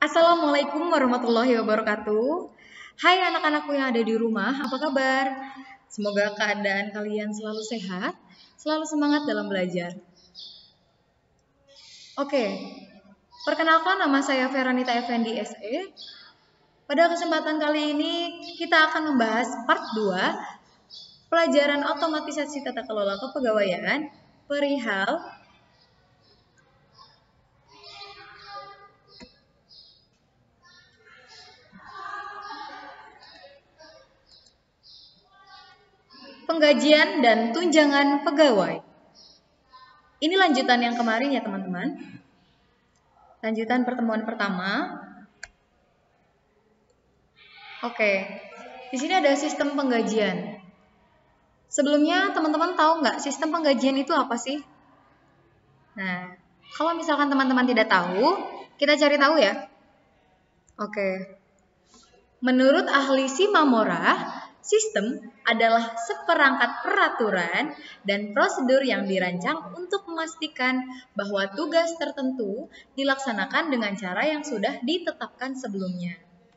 Assalamualaikum warahmatullahi wabarakatuh. Hai anak-anakku yang ada di rumah, apa kabar? Semoga keadaan kalian selalu sehat, selalu semangat dalam belajar. Oke, perkenalkan nama saya Feranita Effendi SE. Pada kesempatan kali ini kita akan membahas part 2 pelajaran otomatisasi tata kelola kepegawaian perihal penggajian dan tunjangan pegawai. Ini lanjutan yang kemarin ya teman-teman. Lanjutan pertemuan pertama. Oke, di sini ada sistem penggajian. Sebelumnya teman-teman tahu nggak sistem penggajian itu apa sih? Nah, kalau misalkan teman-teman tidak tahu, kita cari tahu ya. Oke, menurut ahli Shimamura, sistem adalah seperangkat peraturan dan prosedur yang dirancang untuk memastikan bahwa tugas tertentu dilaksanakan dengan cara yang sudah ditetapkan sebelumnya.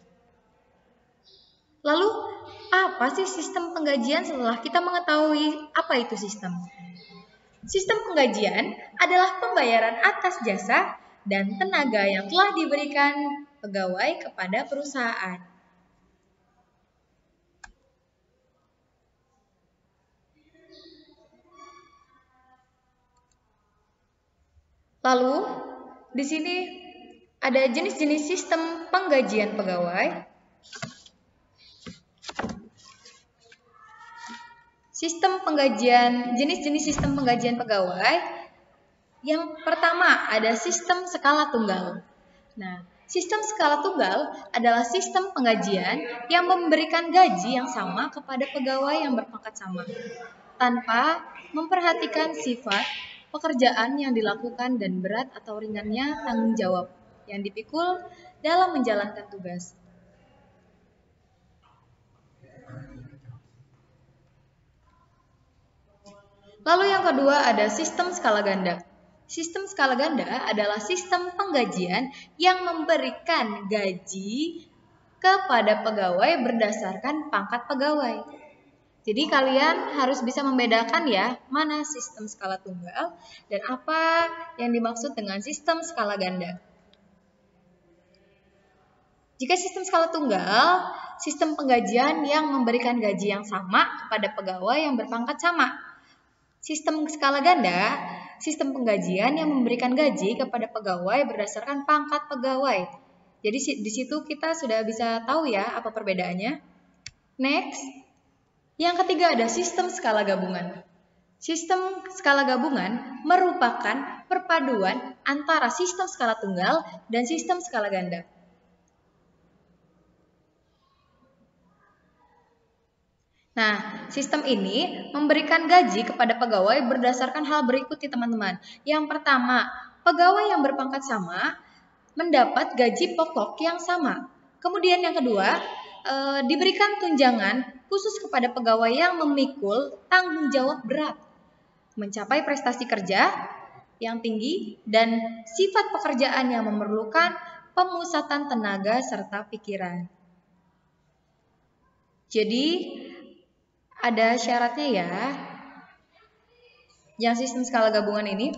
Lalu, apa sih sistem penggajian setelah kita mengetahui apa itu sistem? Sistem penggajian adalah pembayaran atas jasa dan tenaga yang telah diberikan pegawai kepada perusahaan. Lalu, di sini ada jenis-jenis sistem penggajian pegawai. Jenis-jenis sistem penggajian pegawai. Yang pertama ada sistem skala tunggal. Nah, sistem skala tunggal adalah sistem penggajian yang memberikan gaji yang sama kepada pegawai yang berpangkat sama, tanpa memperhatikan sifat pekerjaan yang dilakukan dan berat atau ringannya tanggung jawab yang dipikul dalam menjalankan tugas. Lalu yang kedua ada sistem skala ganda. Sistem skala ganda adalah sistem penggajian yang memberikan gaji kepada pegawai berdasarkan pangkat pegawai. Jadi kalian harus bisa membedakan ya, mana sistem skala tunggal dan apa yang dimaksud dengan sistem skala ganda. Jika sistem skala tunggal, sistem penggajian yang memberikan gaji yang sama kepada pegawai yang berpangkat sama. Sistem skala ganda, sistem penggajian yang memberikan gaji kepada pegawai berdasarkan pangkat pegawai. Jadi di situ kita sudah bisa tahu ya apa perbedaannya. Next, yang ketiga ada sistem skala gabungan. Sistem skala gabungan merupakan perpaduan antara sistem skala tunggal dan sistem skala ganda. Nah, sistem ini memberikan gaji kepada pegawai berdasarkan hal berikut nih teman-teman. Yang pertama, pegawai yang berpangkat sama mendapat gaji pokok yang sama. Kemudian yang kedua, diberikan tunjangan khusus kepada pegawai yang memikul tanggung jawab berat, mencapai prestasi kerja yang tinggi, dan sifat pekerjaan yang memerlukan pemusatan tenaga serta pikiran. Jadi, ada syaratnya ya, yang sistem skala gabungan ini.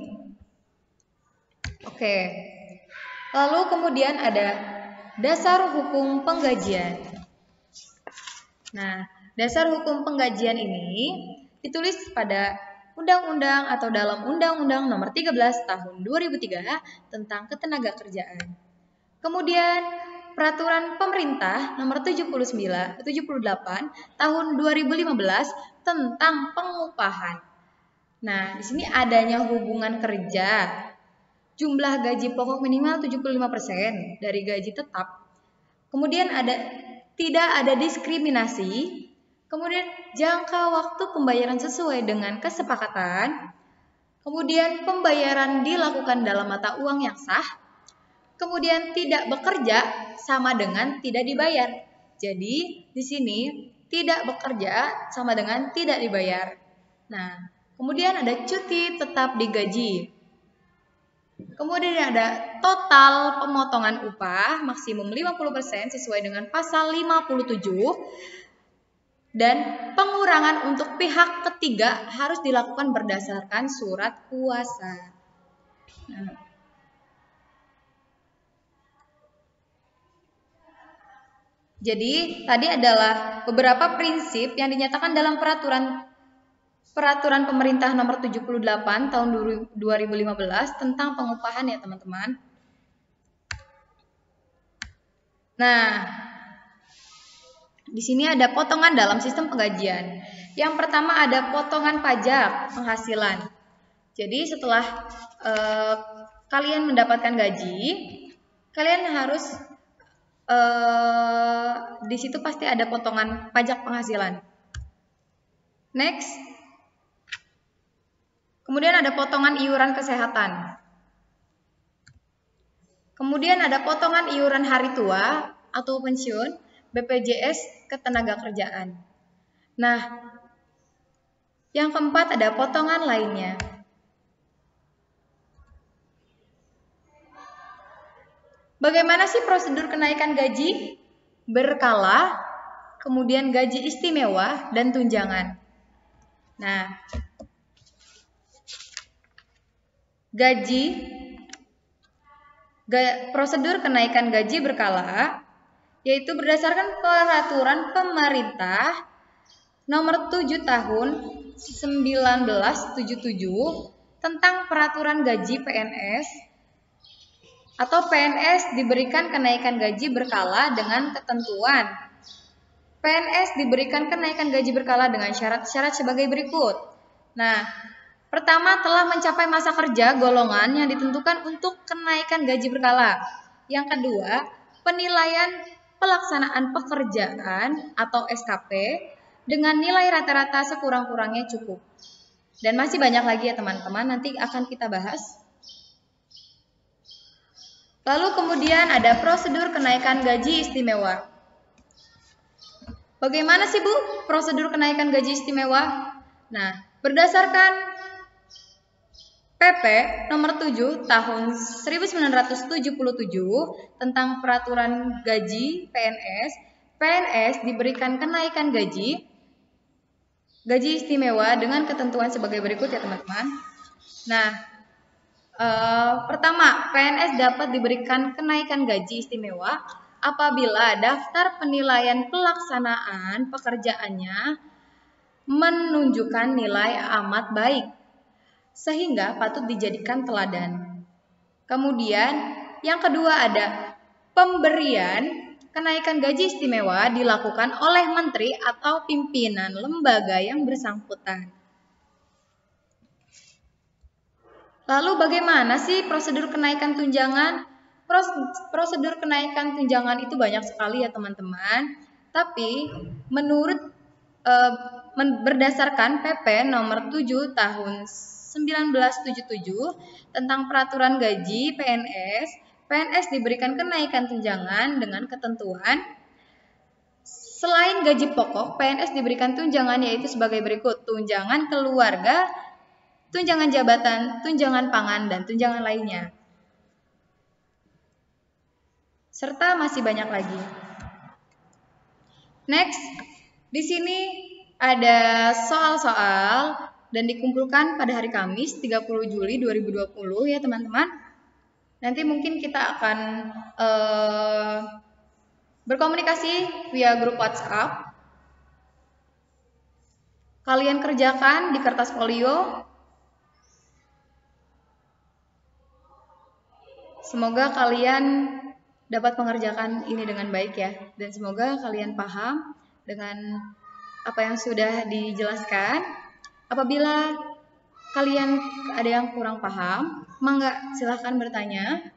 Oke, lalu kemudian ada dasar hukum penggajian. Nah, dasar hukum penggajian ini ditulis pada undang-undang atau dalam Undang-Undang Nomor 13 Tahun 2003 tentang Ketenagakerjaan. Kemudian Peraturan Pemerintah Nomor 78 Tahun 2015 tentang pengupahan. Nah, di sini adanya hubungan kerja. Jumlah gaji pokok minimal 75% dari gaji tetap. Kemudian tidak ada diskriminasi. Kemudian jangka waktu pembayaran sesuai dengan kesepakatan. Kemudian pembayaran dilakukan dalam mata uang yang sah. Kemudian tidak bekerja sama dengan tidak dibayar. Jadi di sini tidak bekerja sama dengan tidak dibayar. Nah, kemudian ada cuti tetap digaji. Kemudian ada total pemotongan upah maksimum 50% sesuai dengan pasal 57. Dan pengurangan untuk pihak ketiga harus dilakukan berdasarkan surat kuasa. Nah, jadi tadi adalah beberapa prinsip yang dinyatakan dalam peraturan pemerintah nomor 78 tahun 2015 tentang pengupahan ya teman-teman. Nah, di sini ada potongan dalam sistem penggajian. Yang pertama ada potongan pajak penghasilan. Jadi setelah kalian mendapatkan gaji, kalian harus di situ pasti ada potongan pajak penghasilan. Next. Kemudian ada potongan iuran kesehatan. Kemudian ada potongan iuran hari tua atau pensiun, BPJS Ketenagakerjaan. Nah, yang keempat ada potongan lainnya. Bagaimana sih prosedur kenaikan gaji? Berkala, kemudian gaji istimewa, dan tunjangan. Nah, prosedur kenaikan gaji berkala yaitu berdasarkan peraturan pemerintah nomor 7 tahun 1977 tentang peraturan gaji PNS atau PNS diberikan kenaikan gaji berkala dengan ketentuan. PNS diberikan kenaikan gaji berkala dengan syarat-syarat sebagai berikut. Nah, pertama, telah mencapai masa kerja golongan yang ditentukan untuk kenaikan gaji berkala. Yang kedua, penilaian pelaksanaan pekerjaan atau SKP dengan nilai rata-rata sekurang-kurangnya cukup. Dan masih banyak lagi ya teman-teman, nanti akan kita bahas. Lalu kemudian ada prosedur kenaikan gaji istimewa. Bagaimana sih Bu prosedur kenaikan gaji istimewa? Nah, berdasarkan PP nomor 7 tahun 1977 tentang peraturan gaji PNS diberikan kenaikan gaji istimewa dengan ketentuan sebagai berikut ya teman-teman. Nah, pertama, PNS dapat diberikan kenaikan gaji istimewa apabila daftar penilaian pelaksanaan pekerjaannya menunjukkan nilai amat baik, sehingga patut dijadikan teladan. Kemudian, yang kedua ada pemberian kenaikan gaji istimewa dilakukan oleh menteri atau pimpinan lembaga yang bersangkutan. Lalu bagaimana sih prosedur kenaikan tunjangan? Prosedur kenaikan tunjangan itu banyak sekali ya teman-teman. Tapi menurut berdasarkan PP nomor 7 tahun 1977 tentang peraturan gaji PNS diberikan kenaikan tunjangan dengan ketentuan. Selain gaji pokok, PNS diberikan tunjangan yaitu sebagai berikut: tunjangan keluarga, tunjangan jabatan, tunjangan pangan, dan tunjangan lainnya. Serta masih banyak lagi. Next, di sini ada soal-soal dan dikumpulkan pada hari Kamis 30 Juli 2020 ya teman-teman. Nanti mungkin kita akan berkomunikasi via grup WhatsApp. Kalian kerjakan di kertas folio. Semoga kalian dapat mengerjakan ini dengan baik ya. Dan semoga kalian paham dengan apa yang sudah dijelaskan. Apabila kalian ada yang kurang paham, mangga silahkan bertanya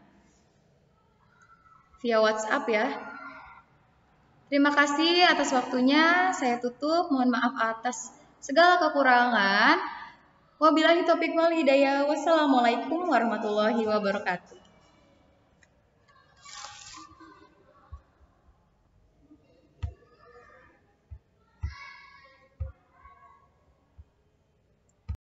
via WhatsApp ya. Terima kasih atas waktunya. Saya tutup. Mohon maaf atas segala kekurangan. Wabillahi taufiq wal hidayah. Wassalamualaikum warahmatullahi wabarakatuh.